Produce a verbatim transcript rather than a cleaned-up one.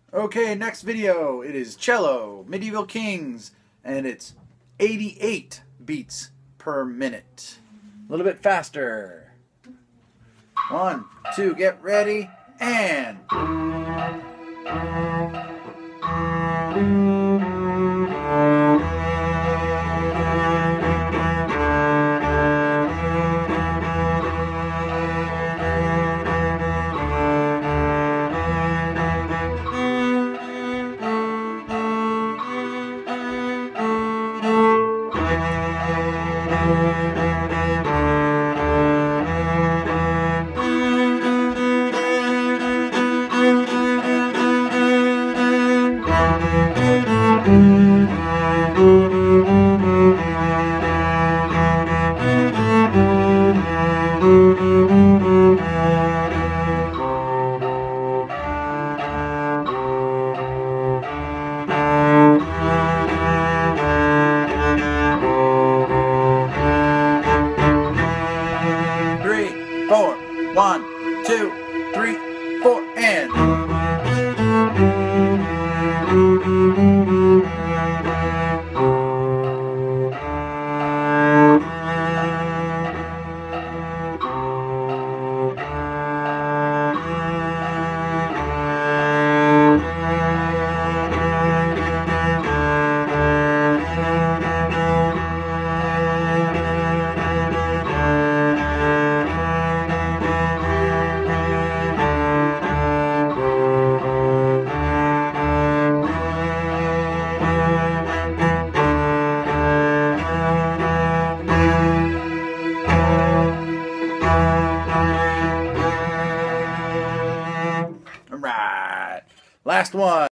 Okay, next video. It is Cello, Medieval Kings, and it's eighty-eight beats per minute. A little bit faster. One, two, get ready, and... Three, four, one, two, three, four, and... Alright, last one.